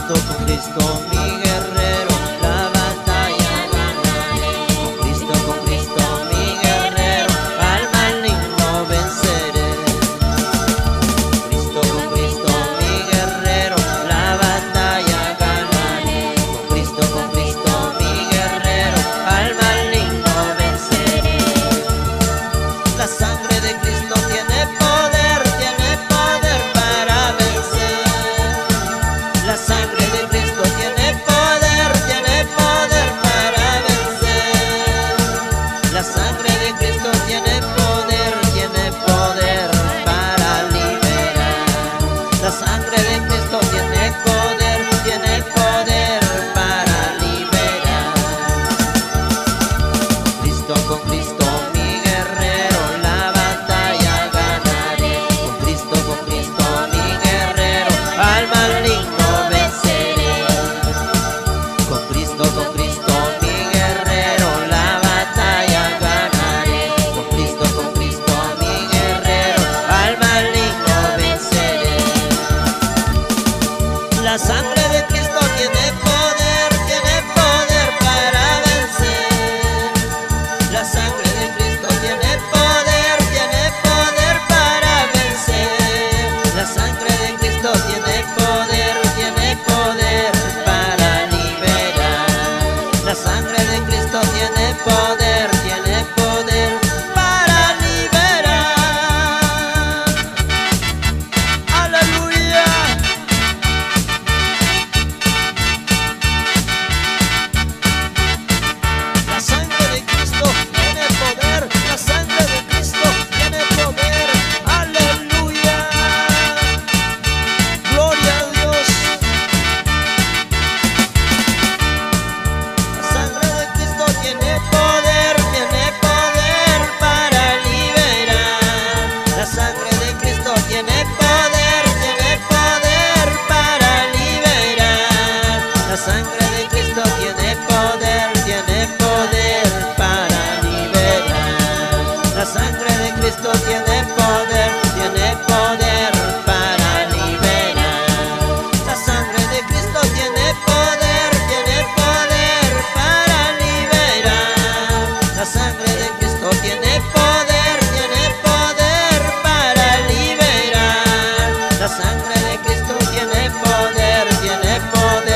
con Cristo mi guerrero, la batalla ganaré. Con Cristo mi guerrero, al maligno venceré. Con Cristo mi guerrero, la batalla ganaré. Con Cristo mi guerrero, al maligno venceré. La sangre de Cristo tiene poder para vencer. La sangre de Cristo tiene poder para vencer. La sangre de Cristo tiene poder para liberar. La sangre de Cristo tiene poder para liberar. Con Cristo mi guerrero, la batalla ganaré. Con Cristo mi guerrero, al maligno venceré. Con Cristo mi guerrero, la batalla ganaré. Con Cristo mi guerrero, al maligno venceré. La sangre de Cristo tiene poder para vencer. La sangre de Cristo tiene poder para vencer. La sangre de Cristo tiene poder para liberar. La sangre de Cristo tiene poder para liberar. Aleluya. La sangre de Cristo tiene poder, la sangre de Cristo tiene poder. Aleluya. Gloria a Dios. La sangre de Cristo tiene poder para liberar. La sangre de Cristo tiene poder para liberar. La sangre de Cristo tiene poder para liberar. La sangre de Cristo tiene poder para liberar. La sangre de Cristo tiene poder para liberar. La sangre de Cristo tiene poder para liberar. La sangre de Cristo tiene poder